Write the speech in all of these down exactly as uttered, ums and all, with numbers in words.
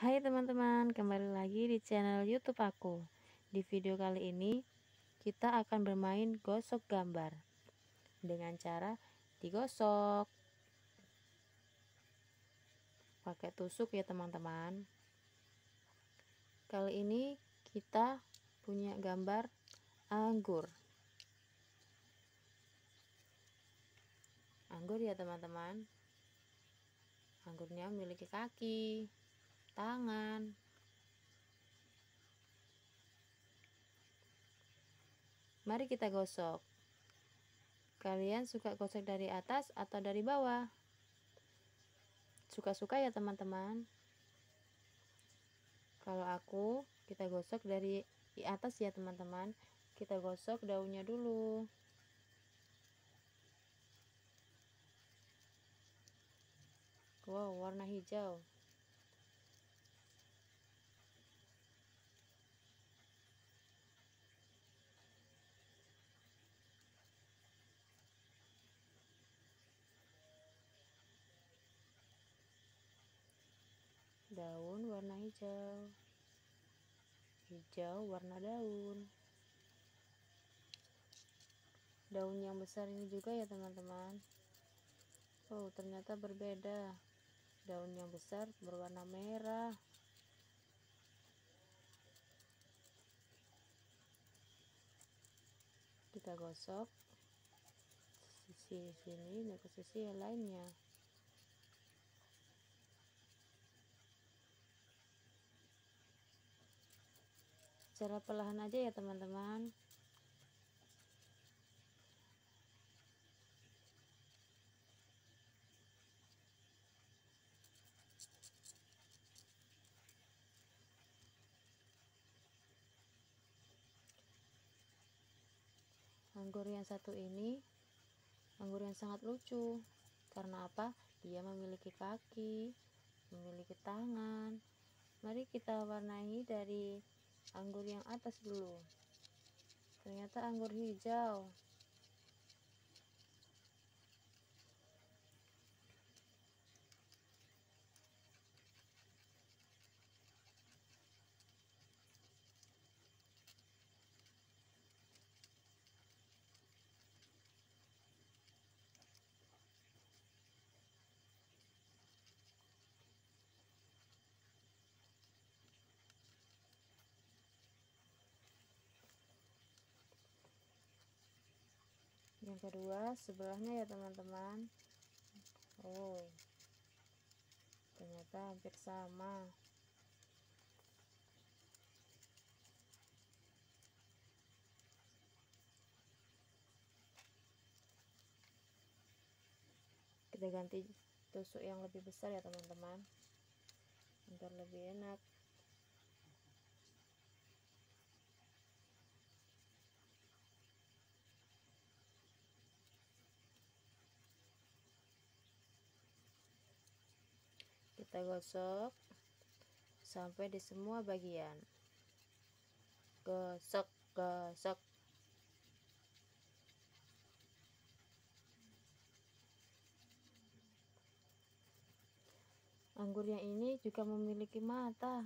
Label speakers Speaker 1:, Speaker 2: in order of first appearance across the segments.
Speaker 1: Hai teman-teman, kembali lagi di channel YouTube aku. Di video kali ini kita akan bermain gosok gambar dengan cara digosok pakai tusuk ya teman-teman. Kali ini kita punya gambar anggur. Anggur ya teman-teman. Anggurnya memiliki kaki, tangan. Mari kita gosok. Kalian suka gosok dari atas atau dari bawah? Suka-suka ya teman-teman. Kalau aku, kita gosok dari di atas ya teman-teman. Kita gosok daunnya dulu. Wow, warna hijau. Daun warna hijau. Hijau warna daun. Daun yang besar ini juga ya teman-teman. Oh, ternyata berbeda. Daun yang besar berwarna merah. Kita gosok sisi sini dan ke sisi yang lainnya. Secara perlahan aja ya teman-teman. Anggur yang satu ini anggur yang sangat lucu. Karena apa? Dia memiliki kaki, memiliki tangan. Mari kita warnai dari anggur yang atas dulu. Ternyata anggur hijau. Yang kedua sebelahnya ya teman-teman. Oh, ternyata hampir sama. Kita ganti tusuk yang lebih besar ya teman-teman, agar lebih enak. Kita gosok sampai di semua bagian. Gosok, gosok. Anggur yang ini juga memiliki mata.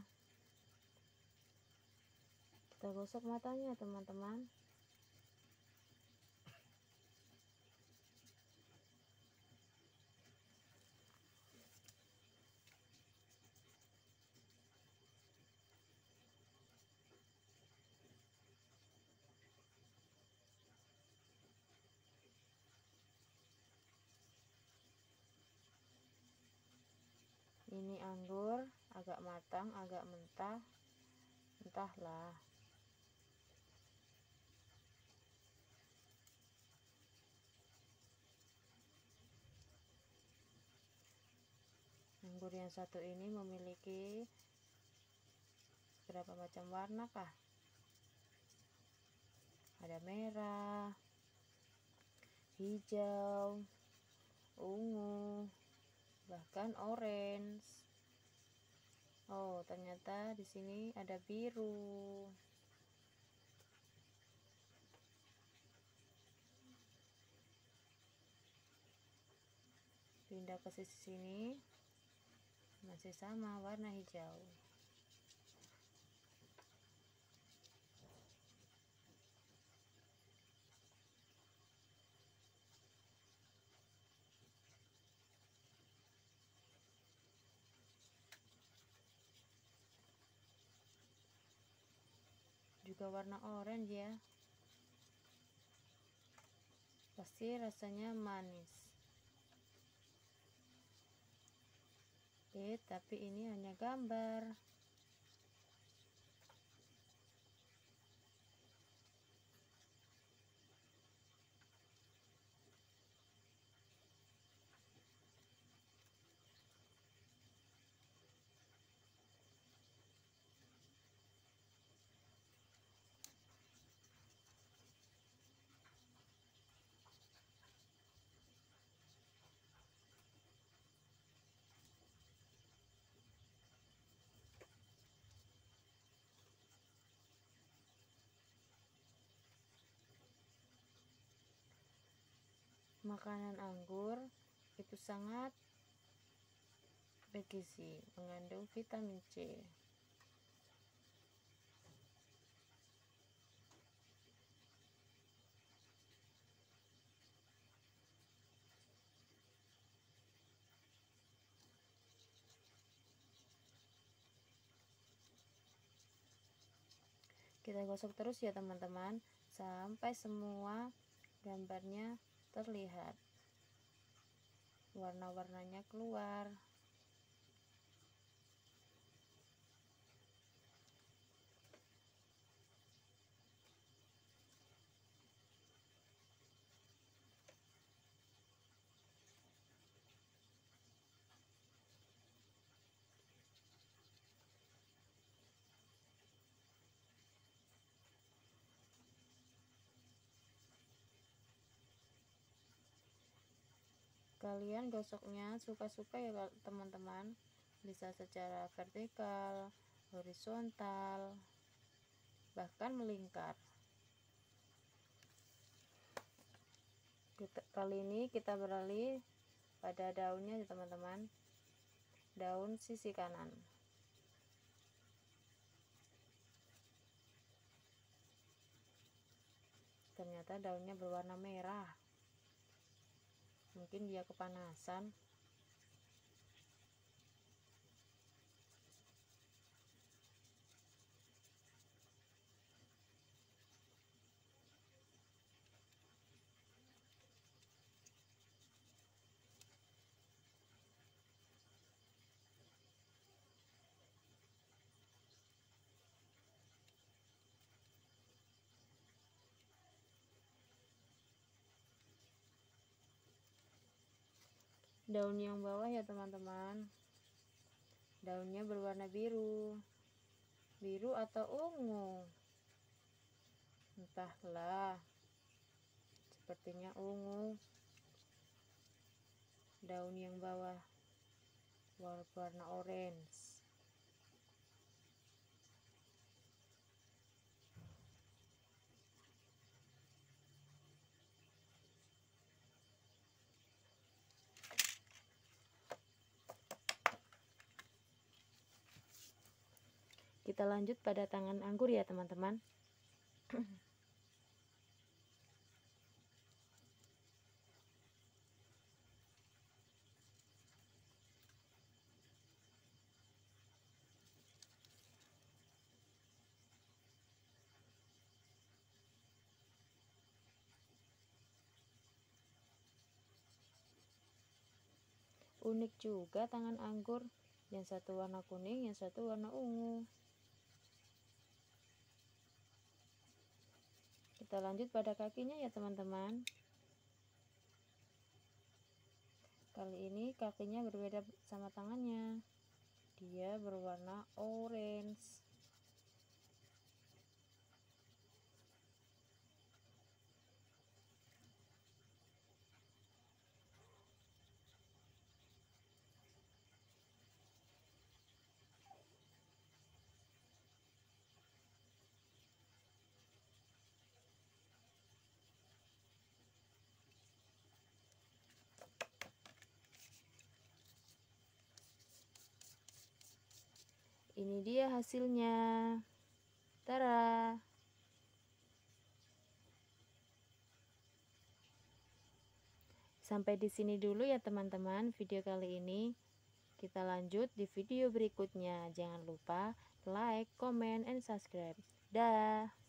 Speaker 1: Kita gosok matanya teman-teman. Ini anggur agak matang, agak mentah, entahlah. Anggur yang satu ini memiliki berapa macam warna kah? Ada merah, hijau, ungu, bahkan orange. Oh, ternyata di sini ada biru. Pindah ke sisi sini, masih sama warna hijau. juga warna oranye ya. Pasti rasanya manis. Eh, tapi ini hanya gambar. Makanan anggur itu sangat bergizi, mengandung vitamin C. Kita gosok terus ya teman-teman, sampai semua gambarnya terlihat, warna-warnanya keluar. Kalian gosoknya suka-suka ya teman-teman, bisa secara vertikal, horizontal, bahkan melingkar. Kita, kali ini kita beralih pada daunnya ya teman-teman, daun sisi kanan. Ternyata daunnya berwarna merah, mungkin dia kepanasan. Daun yang bawah ya teman-teman, daunnya berwarna biru, biru atau ungu, entahlah, sepertinya ungu. Daun yang bawah warna orange. Kita lanjut pada tangan anggur ya teman-teman. Unik juga tangan anggur, yang satu warna kuning, yang satu warna ungu. Kita lanjut pada kakinya ya teman-teman. Kali ini kakinya berbeda sama tangannya, dia berwarna orange. Ini dia hasilnya. Tara. Sampai di sini dulu ya teman-teman video kali ini. Kita lanjut di video berikutnya. Jangan lupa like, comment, and subscribe. Dah.